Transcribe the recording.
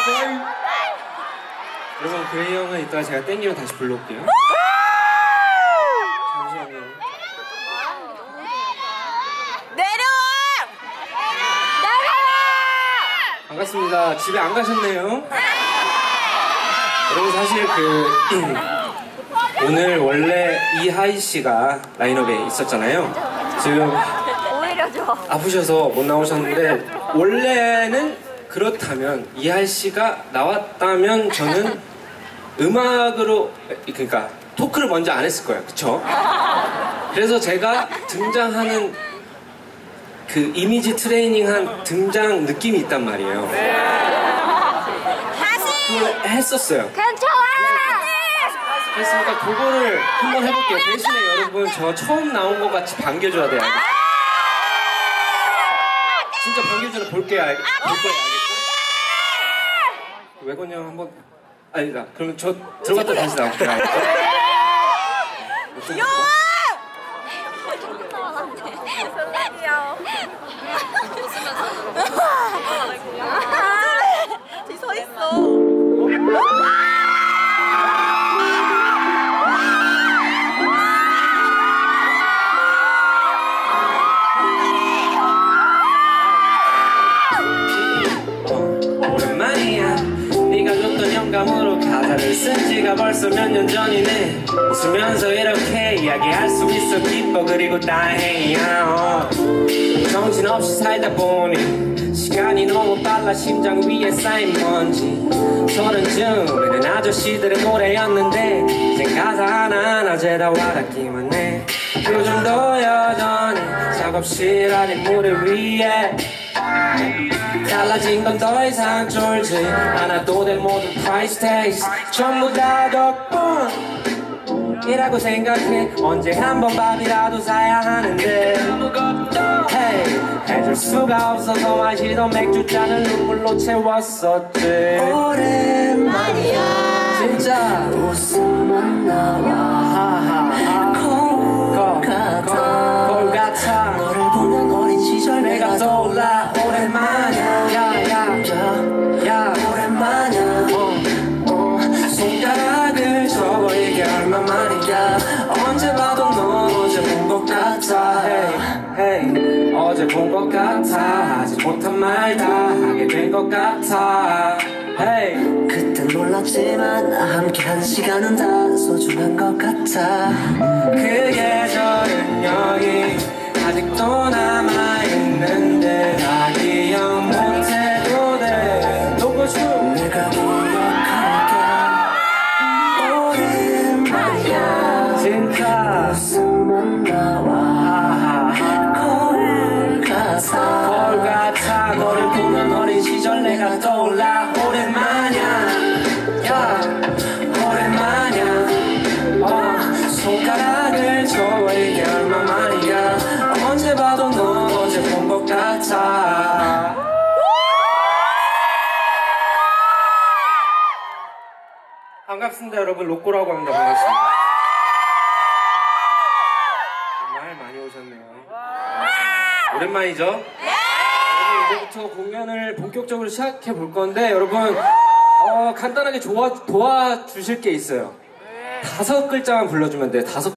여러분 그레이 형은 이따가 제가 땡기면 다시 불러올게요. 잠시만요. 반갑습니다. 집에 안 가셨네요. 여러분 사실 오늘 원래 이하이 씨가 라인업에 있었잖아요. 지금 아프셔서 못 나오셨는데 원래는 그렇다면 이하이 씨가 나왔다면 저는 음악으로 그러니까 토크를 먼저 안 했을 거예요. 그쵸? 그래서 제가 등장하는 그 이미지 트레이닝한 등장 느낌이 있단 말이에요. 그걸 했었어요. 그랬으니까 그거를 한번 해볼게요. 대신에 여러분 저 처음 나온 것 같이 반겨줘야 돼요. 진짜 반겨줘서 볼게요. 볼 거예요. 알겠죠? 외건이 형 한번 아니다. 그럼 저 들어갔다 다시 나올게요. 알겠죠? 뒤 서 있어. 오랜만이야. 네가 줬던 영감으로 가사를 쓴 지가 벌써 몇 년 전이네. 웃으면서 이렇게 이야기할 수 있어. 기뻐 그리고 다행이야. 정신없이 살다 보니 시간이 너무 빨라. 심장 위에 쌓인 먼지. 서른쯤에는 아저씨들의 노래였는데 이젠 가사 하나하나 죄다 와닿기만 해. 요즘도 여전히 작업실 아닌 무대 위에 달라진 건 더 이상 쫄지 않아도 될 모든 price tags 전부 다 덕분이라고 생각해. 언제 한번 밥이라도 사야 하는데 hey, 해줄 수가 없어서 마시던 맥주잔을 눈물로 채웠었지. 오랜만이야. 진짜 웃음만 나와. 거울 같아. 너를 보는 어린 시절 내가 떠올라. 오랜만이야. 야 오랜만이야. 손가락을 접어 이게 얼마만이야. 언제 봐도 넌 어제 본 것 같아. hey, 어제 본 것 같아. 하지 못한 말 다 하게 된 것 같아. hey. 그땐 몰랐지만 함께한 시간은 다 소중한 것 같아. 그 계절은 여기 아직도 남아있는데 다 기억 못해도 돼. 놓고줘. 내가 기억할게. 오랜만이야. 진짜 웃음만 나와. 거울 같아. 너를 보면 어린 시절 내가 떠올라. 오랜만이야. 야 오랜만이야. 손가락을 접어 이게 얼마만이야. 언제 봐도 넌 어제 본 것 같아. 반갑습니다 여러분. 로꼬라고 합니다. 반갑습니다. 정말 많이 오셨네요. 오랜만이죠? 여러분 이제부터 공연을 본격적으로 시작해 볼 건데 여러분 간단하게 도와주실 게 있어요. 5글자만 불러주면 돼요.